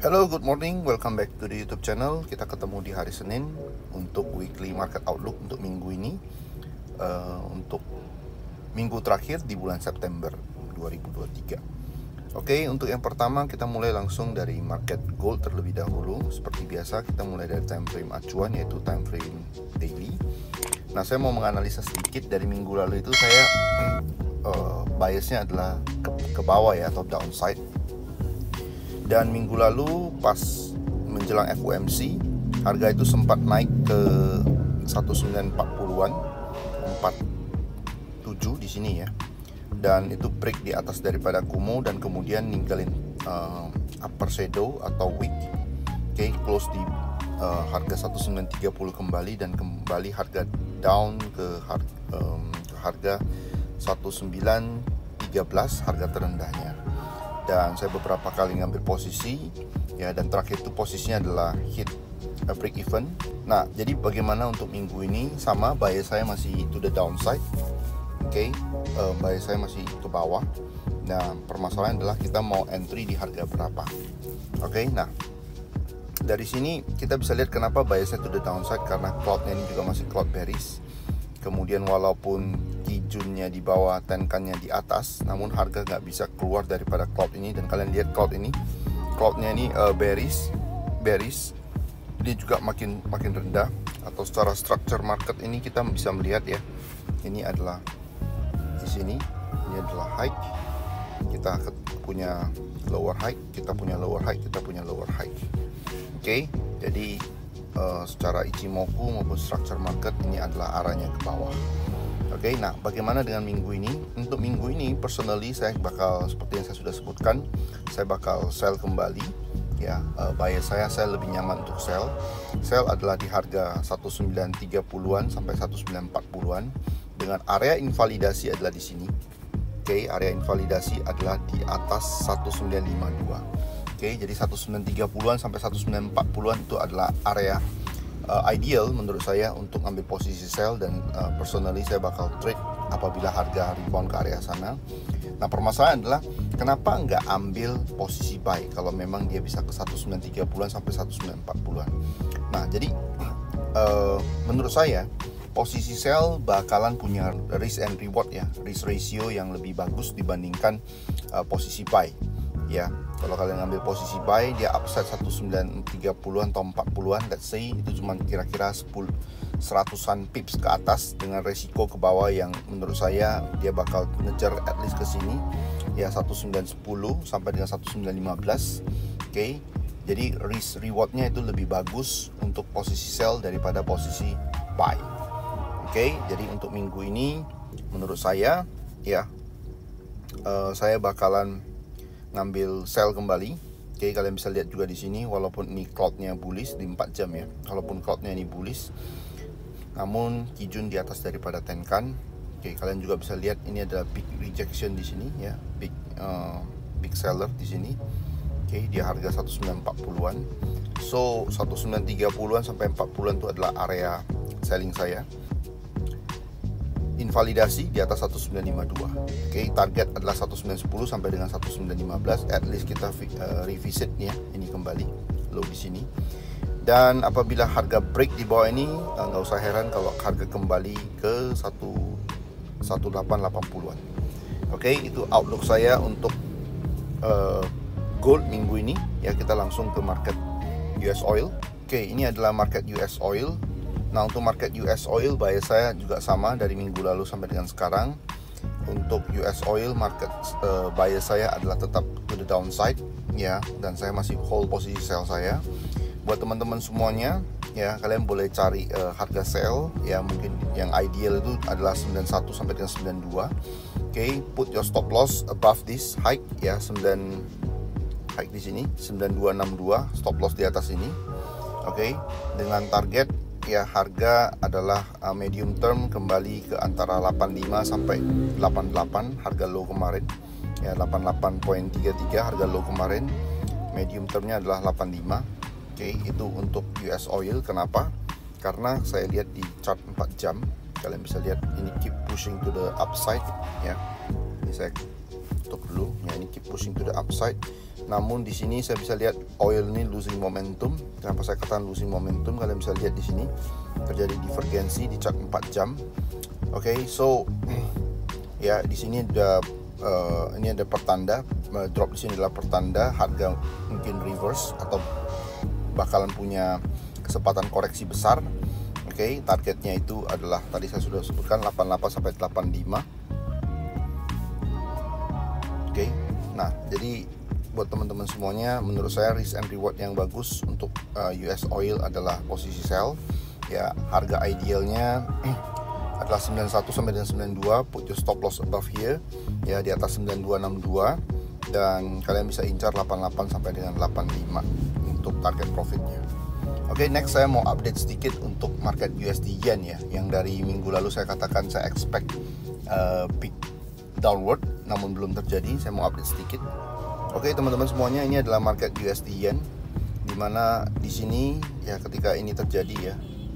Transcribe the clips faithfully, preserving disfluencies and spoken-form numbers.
Hello, good morning. Welcome back to the YouTube channel. Kita ketemu di hari Senin untuk weekly market outlook untuk minggu ini, uh, untuk minggu terakhir di bulan September dua ribu dua puluh tiga. Oke, untuk yang pertama kita mulai langsung dari market gold terlebih dahulu. Seperti biasa kita mulai dari time frame acuan, yaitu time frame daily. Nah, saya mau menganalisa sedikit. Dari minggu lalu itu saya uh, biasnya adalah ke, ke bawah ya, atau downside. Dan minggu lalu pas menjelang F O M C, harga itu sempat naik ke sembilan belas empat puluhan, empat puluh tujuh di sini ya. Dan itu break di atas daripada Kumo dan kemudian ninggalin uh, upper shadow atau wick. Oke, okay, close di uh, harga sembilan belas sembilan ratus tiga puluh kembali, dan kembali harga down ke, har um, ke harga sembilan belas tiga belas, harga terendahnya. Dan saya beberapa kali ngambil posisi ya, dan terakhir itu posisinya adalah hit a break even. Nah, jadi bagaimana untuk minggu ini? Sama, buy saya masih to the downside. Oke, okay, uh, buy saya masih ke bawah. Nah, permasalahan adalah kita mau entry di harga berapa. Oke, okay, nah dari sini kita bisa lihat kenapa buy saya to the downside, karena cloudnya ini juga masih cloud bearish. Kemudian walaupun kijunnya di bawah, tenkannya di atas, namun harga nggak bisa keluar daripada cloud ini. Dan kalian lihat cloud ini, cloudnya ini uh, bearish, bearish. Dia juga makin makin rendah. Atau secara structure market ini kita bisa melihat ya, ini adalah di sini, ini adalah high. Kita punya lower high, kita punya lower high, kita punya lower high. Oke, okay? Jadi Uh, secara Ichimoku maupun structure market ini adalah arahnya ke bawah. Oke, okay, nah bagaimana dengan minggu ini? Untuk minggu ini personally saya bakal, seperti yang saya sudah sebutkan, saya bakal sell kembali ya. Uh, buyer saya saya lebih nyaman untuk sell. Sell adalah di harga sembilan belas tiga puluhan sampai sembilan belas empat puluhan, dengan area invalidasi adalah di sini. Oke, okay, area invalidasi adalah di atas sembilan belas lima dua. Oke, okay, jadi sembilan belas tiga puluhan sampai sembilan belas empat puluhan itu adalah area uh, ideal menurut saya untuk ambil posisi sell, dan uh, personally saya bakal trade apabila harga rebound ke area sana. Nah, permasalahan adalah kenapa nggak ambil posisi buy kalau memang dia bisa ke sembilan belas tiga puluhan sampai sembilan belas empat puluhan. Nah, jadi uh, menurut saya posisi sell bakalan punya risk and reward ya, risk ratio yang lebih bagus dibandingkan uh, posisi buy. Ya, kalau kalian ngambil posisi buy, dia upside sembilan belas tiga puluhan atau empat puluhan, let's say itu cuma kira-kira sepuluh seratusan pips ke atas, dengan resiko ke bawah yang menurut saya dia bakal ngejar at least ke sini ya, sembilan belas sepuluh sampai dengan sembilan belas lima belas. Oke, okay? Jadi risk rewardnya itu lebih bagus untuk posisi sell daripada posisi buy. Oke, okay? Jadi untuk minggu ini menurut saya ya, uh, saya bakalan ngambil sell kembali. Oke, okay, kalian bisa lihat juga di sini, walaupun ini cloudnya bullish di empat jam ya, walaupun cloudnya ini bullish, namun kijun di atas daripada tenkan. Oke, okay, kalian juga bisa lihat ini adalah big rejection di sini ya, big uh, big seller di sini. Oke, okay, dia harga sembilan belas sembilan ratus empat puluhan. So sembilan belas sembilan ratus tiga puluhan sampai empat puluhan itu adalah area selling saya. Invalidasi di atas sembilan belas lima dua. Oke, okay, target adalah sembilan belas sepuluh sampai dengan sembilan belas lima belas. At least kita uh, revisit ya, ini kembali low di sini. Dan apabila harga break di bawah ini, nggak uh, usah heran kalau harga kembali ke sembilan belas delapan puluhan. Oke, okay, itu outlook saya untuk uh, gold minggu ini ya. Kita langsung ke market U S oil. Oke, okay, ini adalah market U S oil. Nah, untuk market U S oil buy saya juga sama dari minggu lalu sampai dengan sekarang. Untuk U S oil market uh, buy saya adalah tetap to the downside ya, dan saya masih hold posisi sell saya. Buat teman-teman semuanya ya, kalian boleh cari uh, harga sell ya, mungkin yang ideal itu adalah sembilan puluh satu sampai dengan sembilan puluh dua. Oke, okay, put your stop loss above this high ya, sembilan high di sini sembilan dua enam dua, stop loss di atas ini. Oke, okay, dengan target ya harga adalah uh, medium term kembali ke antara delapan puluh lima sampai delapan puluh delapan, harga low kemarin ya, delapan puluh delapan koma tiga tiga harga low kemarin. Medium termnya adalah delapan puluh lima. Oke, okay, itu untuk U S oil. Kenapa? Karena saya lihat di chart empat jam, kalian bisa lihat ini keep pushing to the upside ya. Ini saya tutup dulu ya, ini keep pushing to the upside. Namun di sini saya bisa lihat oil ini losing momentum. Kenapa saya katakan losing momentum? Kalian bisa lihat di sini terjadi divergensi di chart empat jam. Oke, okay, so ya di sini ada uh, ini ada pertanda uh, drop di sini adalah pertanda harga mungkin reverse atau bakalan punya kesempatan koreksi besar. Oke, okay, targetnya itu adalah tadi saya sudah sebutkan delapan puluh delapan sampai delapan puluh lima. Oke, okay. Nah jadi buat teman-teman semuanya, menurut saya risk and reward yang bagus untuk uh, U S oil adalah posisi sell. Ya, harga idealnya adalah sembilan puluh satu sampai dengan sembilan puluh dua, put your stop loss above here, ya di atas sembilan puluh dua enam puluh dua, dan kalian bisa incar delapan puluh delapan sampai dengan delapan puluh lima untuk target profitnya. Oke, okay, next saya mau update sedikit untuk market U S D Yen ya, yang dari minggu lalu saya katakan saya expect uh, big downward, namun belum terjadi. Saya mau update sedikit. Oke, okay, teman-teman semuanya, ini adalah market U S D Yen, dimana di sini ya ketika ini terjadi ya,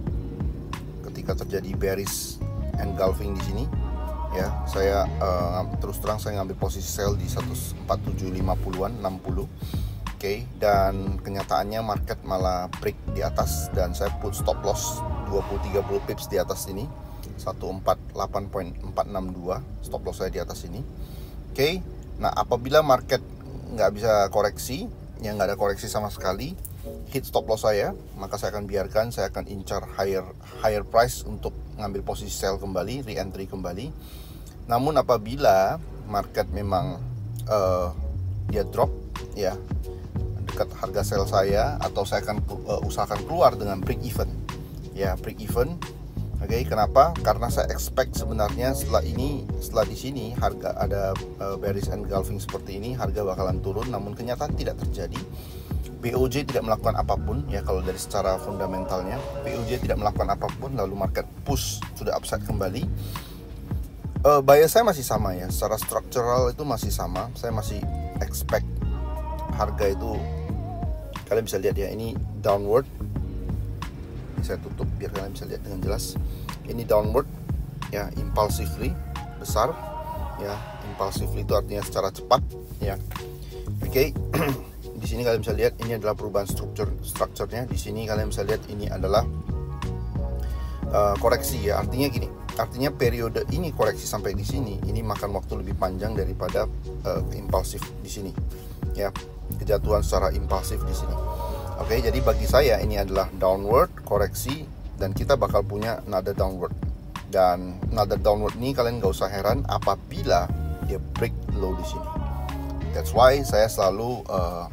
ketika terjadi bearish engulfing di sini ya, saya uh, terus terang saya ngambil posisi sell di seratus empat puluh tujuh lima puluhan enam puluh. Oke, okay, dan kenyataannya market malah break di atas dan saya put stop loss dua puluh tiga puluh pips di atas ini, seratus empat puluh delapan koma empat enam dua, stop loss saya di atas ini. Oke, okay, nah apabila market nggak bisa koreksi, ya nggak ada koreksi sama sekali, hit stop loss saya, maka saya akan biarkan, saya akan incar higher higher price untuk ngambil posisi sell kembali, re-entry kembali. Namun apabila market memang uh, dia drop ya dekat harga sell saya, atau saya akan uh, usahakan keluar dengan break even ya, break even. Oke, okay, kenapa? Karena saya expect sebenarnya setelah ini, setelah di sini harga ada uh, bearish engulfing seperti ini, harga bakalan turun, namun kenyataan tidak terjadi. B O J tidak melakukan apapun ya, kalau dari secara fundamentalnya B O J tidak melakukan apapun, lalu market push sudah upside kembali. Uh, bias saya masih sama ya, secara structural itu masih sama. Saya masih expect harga itu, kalian bisa lihat ya, ini downward. Ini saya tutup biar kalian bisa lihat dengan jelas. Ini downward ya, impulsively besar ya. Impulsively itu artinya secara cepat ya. Oke, okay. Di sini kalian bisa lihat ini adalah perubahan struktur strukturnya. Di sini kalian bisa lihat ini adalah uh, koreksi ya. Artinya gini, artinya periode ini koreksi sampai di sini, ini makan waktu lebih panjang daripada uh, impulsif di sini ya, kejatuhan secara impulsif di sini. Oke, jadi bagi saya ini adalah downward koreksi, dan kita bakal punya another downward. Dan another downward ini kalian gak usah heran apabila dia break low di sini. That's why saya selalu uh,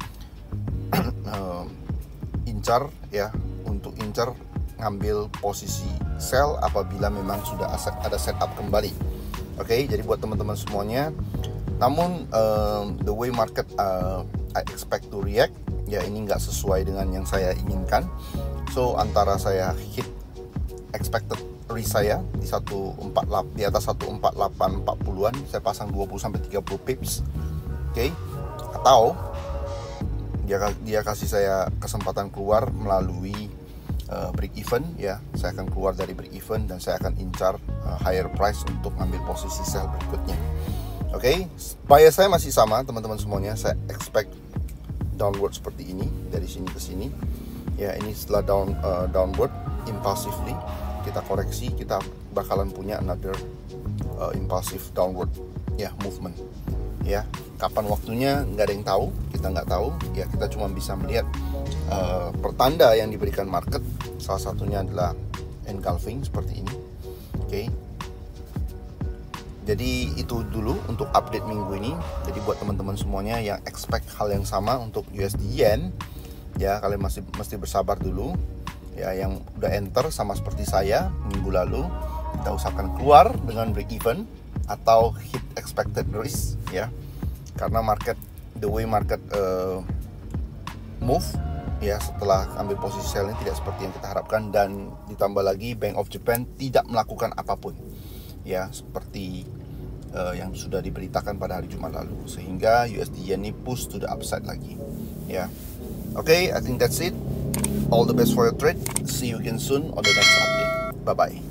uh, incar ya, untuk incar ngambil posisi sell apabila memang sudah ada setup kembali. Oke, jadi buat teman-teman semuanya, namun uh, the way market uh, I expect to react ya, ini nggak sesuai dengan yang saya inginkan. So antara saya hit expected risk saya di seratus empat puluh delapan, di atas seratus empat puluh delapan empat puluhan, saya pasang dua puluh sampai tiga puluh pips. Oke, okay? Atau dia dia kasih saya kesempatan keluar melalui uh, break even ya, saya akan keluar dari break even dan saya akan incar uh, higher price untuk ngambil posisi sell berikutnya. Oke, okay? Bias saya masih sama teman-teman semuanya, saya expect downward seperti ini dari sini ke sini ya. Ini setelah down uh, downward impulsively kita koreksi, kita bakalan punya another uh, impulsive downward ya movement ya. Kapan waktunya nggak ada yang tahu, kita nggak tahu ya, kita cuma bisa melihat uh, pertanda yang diberikan market. Salah satunya adalah engulfing seperti ini. Oke, okay. Jadi itu dulu untuk update minggu ini. Jadi buat teman-teman semuanya yang expect hal yang sama untuk U S D Yen ya, kalian masih mesti bersabar dulu ya. Yang udah enter sama seperti saya minggu lalu, kita usahakan keluar dengan break even atau hit expected risk ya, karena market, the way market uh, move ya setelah ambil posisi sell ini tidak seperti yang kita harapkan, dan ditambah lagi Bank of Japan tidak melakukan apapun ya, seperti uh, yang sudah diberitakan pada hari Jumat lalu, sehingga U S D Yen ini push to the upside lagi ya. Oke, okay, I think that's it. All the best for your trade. See you again soon on the next update. Bye bye.